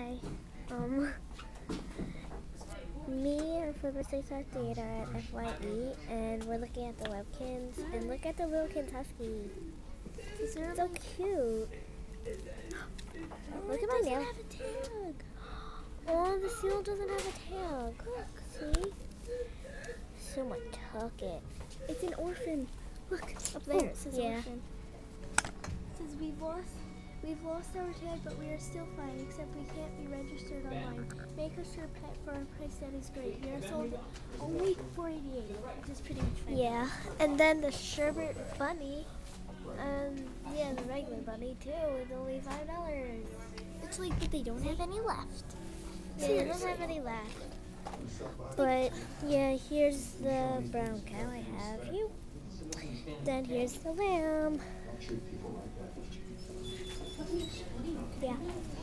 Hi. Me and flippr6538 are at F.Y.E. and we're looking at the webkinz. And look at the Wilkins husky. He's so cute. Look at my nail. Have a tag. Oh, the seal doesn't have a tag. Look, see? Someone took it. It's an orphan. Look, up there it says orphan. It says we've lost our tag, but we are still fine, except we can't be registered online. Make us your pet for a price that is great. We are sold only $4.88, which is pretty much fine. Yeah, and then the sherbet bunny, yeah, the regular bunny too, is only $5. It's like that they don't have any left. Yeah, they don't have any left. But yeah, here's the brown cow I have. Then here's the lamb. Yeah.